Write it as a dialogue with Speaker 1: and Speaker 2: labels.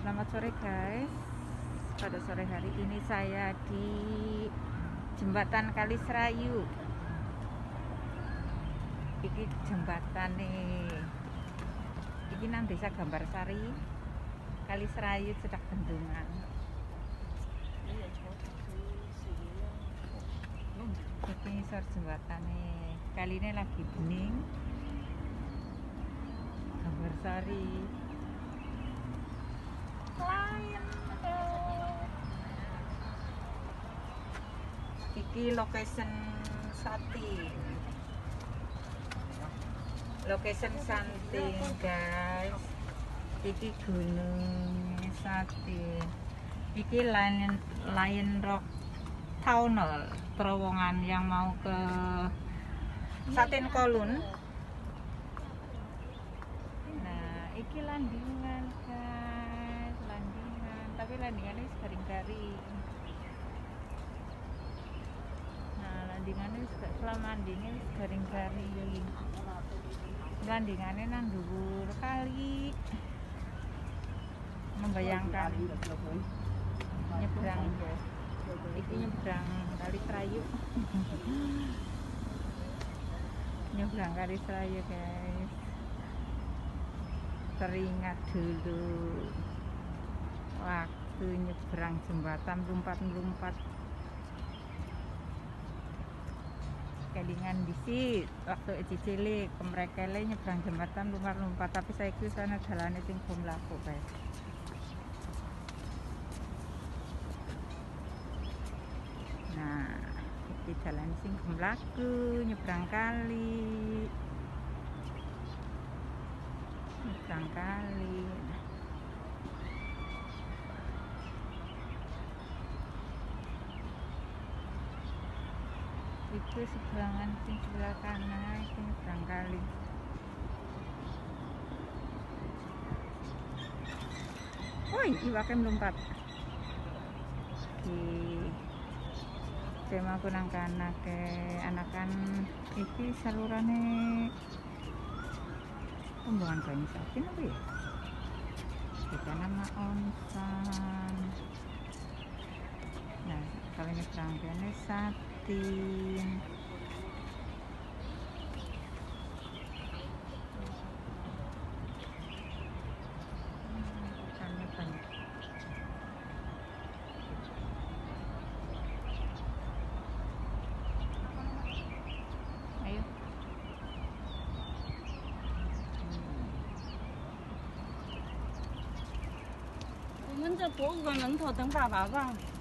Speaker 1: Selamat sore guys. Pada sore hari ini saya di Jembatan Kaliserayu. Iki jembatan nih. Iki nang Desa Gambarsari, Kaliserayu, Cedak Bendungan. Iki ngisor jembatan nih. Kali ini lagi bening. Gambarsari. Iki location Santing guys. Iki gunung Satin. Iki Lion Rock Tunnel, terowongan yang mau ke Satin Kolun. Nah, iki landingan guys, tapi landingannya garing-garing. Nah, landingannya selama landingnya garing-garing. Landingannya nang dhuwur kali. Membayangkan nyebrang, iki nyebrang Kaliserayu. Nyebrang Kaliserayu guys. Teringat dulu waktu nyebrang jembatan melompat-melompat. Kelingan disit waktu cilik kemrekele nyebrang jembatan lompat-lompat, tapi saya ke sana jalannya sing bom laku guys. Nah, iki jalan sing bom laku nyebrang kali. Itu seberangan sing sebelah kanan itu nyebrang kali. Woi, iwake melompat di tema kunang kanak ke anakan iki salurane pembuangan banyu satin apa ya? Kita nama onsan. Nah, kalau nyebrang kene Satin. Banyak. Ayo.
Speaker 2: 我们这博物馆门口等爸爸吧。